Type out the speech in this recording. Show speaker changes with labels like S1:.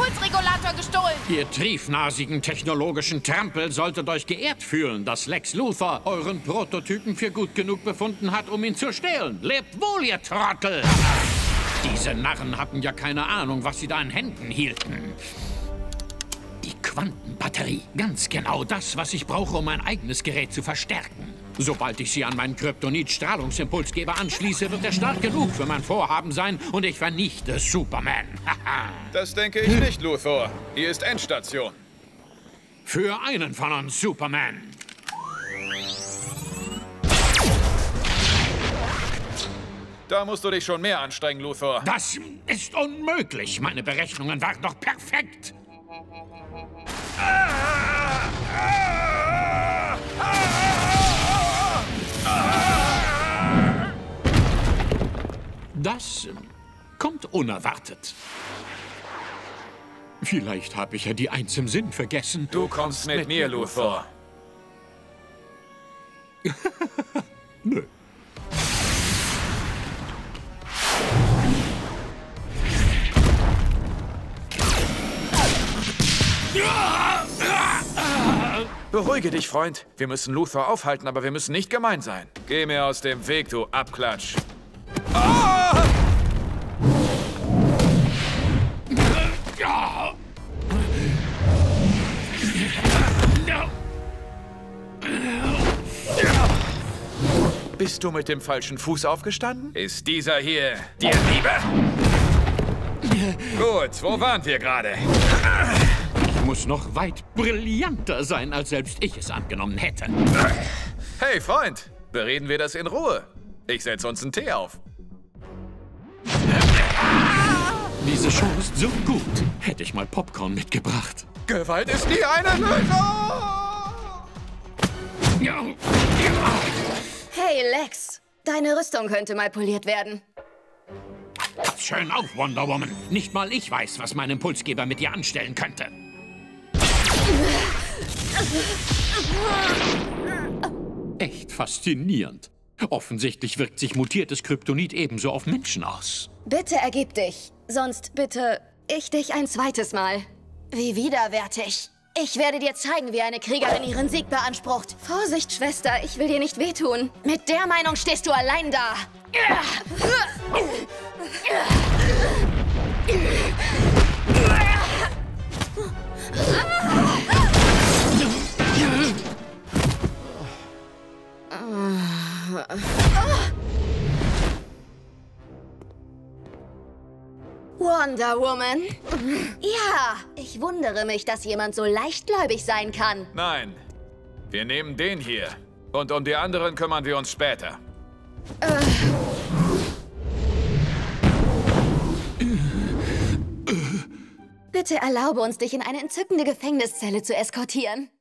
S1: Impulsregulator gestohlen.
S2: Ihr triefnasigen technologischen Trampel solltet euch geehrt fühlen, dass Lex Luthor euren Prototypen für gut genug befunden hat, um ihn zu stehlen. Lebt wohl, ihr Trottel! Diese Narren hatten ja keine Ahnung, was sie da in Händen hielten. Die Quantenbatterie. Ganz genau das, was ich brauche, um mein eigenes Gerät zu verstärken. Sobald ich sie an meinen Kryptonit-Strahlungsimpulsgeber anschließe, wird er stark genug für mein Vorhaben sein und ich vernichte Superman.
S3: Das denke ich nicht, Luthor. Hier ist Endstation.
S2: Für einen von uns, Superman.
S3: Da musst du dich schon mehr anstrengen, Luthor.
S2: Das ist unmöglich. Meine Berechnungen waren doch perfekt. Das kommt unerwartet. Vielleicht habe ich ja die Eins im Sinn vergessen.
S3: Du kommst mit mir, Luthor.
S2: Nö.
S3: Beruhige dich, Freund. Wir müssen Luthor aufhalten, aber wir müssen nicht gemein sein. Geh mir aus dem Weg, du Abklatsch. Ah! Bist du mit dem falschen Fuß aufgestanden? Ist dieser hier dir lieber? Gut, wo waren wir gerade?
S2: Ich muss noch weit brillanter sein, als selbst ich es angenommen hätte.
S3: Hey, Freund, bereden wir das in Ruhe. Ich setze uns einen Tee auf.
S2: Diese Show ist so gut. Hätte ich mal Popcorn mitgebracht.
S3: Gewalt ist nie eine Lösung!
S1: Hey, Lex. Deine Rüstung könnte mal poliert werden.
S2: Pass schön auf, Wonder Woman. Nicht mal ich weiß, was mein Impulsgeber mit dir anstellen könnte. Echt faszinierend. Offensichtlich wirkt sich mutiertes Kryptonit ebenso auf Menschen aus.
S1: Bitte ergib dich. Sonst bitte ich dich ein zweites Mal. Wie widerwärtig. Ich werde dir zeigen, wie eine Kriegerin ihren Sieg beansprucht. Vorsicht, Schwester, ich will dir nicht wehtun. Mit der Meinung stehst du allein da. Wonder Woman? Ja, ich wundere mich, dass jemand so leichtgläubig sein kann.
S3: Nein, wir nehmen den hier. Und um die anderen kümmern wir uns später.
S1: Bitte erlaube uns, dich in eine entzückende Gefängniszelle zu eskortieren.